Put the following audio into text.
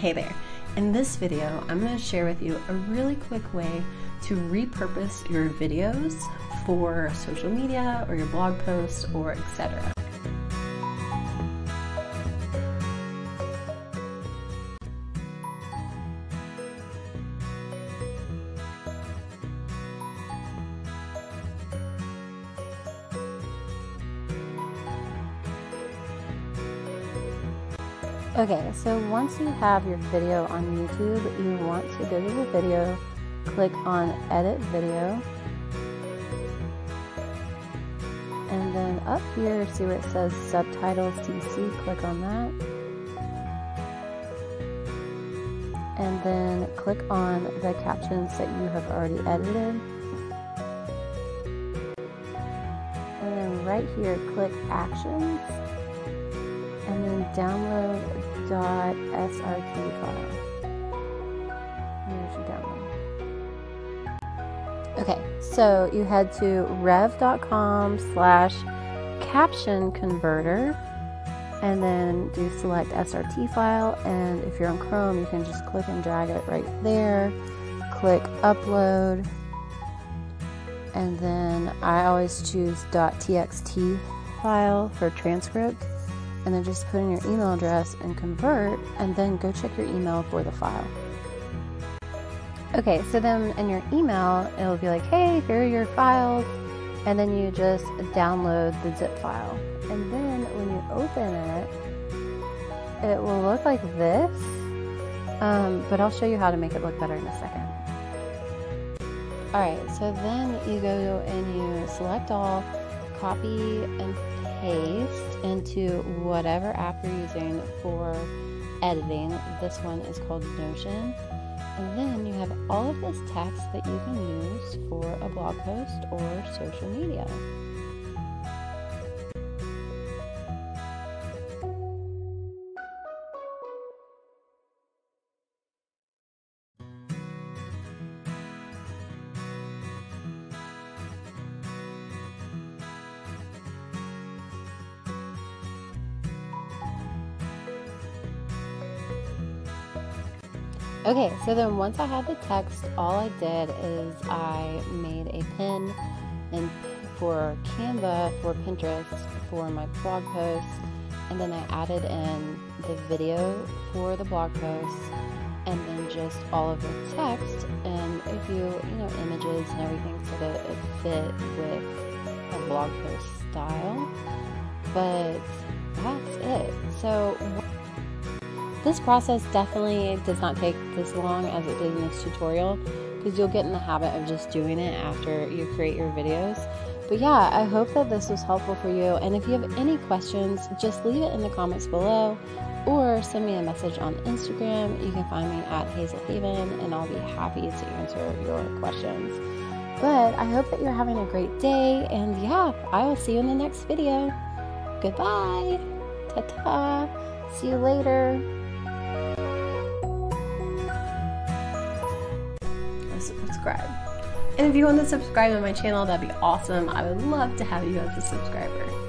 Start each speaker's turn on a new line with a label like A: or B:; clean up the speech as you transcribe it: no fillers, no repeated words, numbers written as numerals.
A: Hey there! In this video, I'm going to share with you a really quick way to repurpose your videos for social media or your blog posts or etc.
B: Okay, so once you have your video on YouTube, you want to go to the video, click on Edit Video, and then up here, see where it says Subtitles CC, click on that, and then click on the captions that you have already edited, and then right here, click Actions, and then download .srt file. There's your download. Okay, so you head to rev.com/caption converter, and then do select SRT file, and if you're on Chrome, you can just click and drag it right there. Click upload, and then I always choose .txt file for transcript. And then just put in your email address and convert, and then go check your email for the file. Okay, so then in your email, it'll be like, hey, here are your files, and then you just download the zip file. And then when you open it, it will look like this, but I'll show you how to make it look better in a second. Alright, so then you go and you select all, copy and paste into whatever app you're using for editing. This one is called Notion. And then you have all of this text that you can use for a blog post or social media. Okay, so then once I had the text, all I did is I made a pin and for Canva, for Pinterest, for my blog posts, and then I added in the video for the blog posts, and then just all of the text and a few, images and everything so that it fit with a blog post style. But that's it. So this process definitely does not take this long as it did in this tutorial, because you'll get in the habit of just doing it after you create your videos. But yeah, I hope that this was helpful for you, and if you have any questions, just leave it in the comments below or send me a message on Instagram. You can find me at Hazel Haven, and I'll be happy to answer your questions. But I hope that you're having a great day, and yeah, I will see you in the next video. Goodbye! Ta-ta! See you later!
A: Subscribe. And if you want to subscribe to my channel, that'd be awesome. I would love to have you as a subscriber.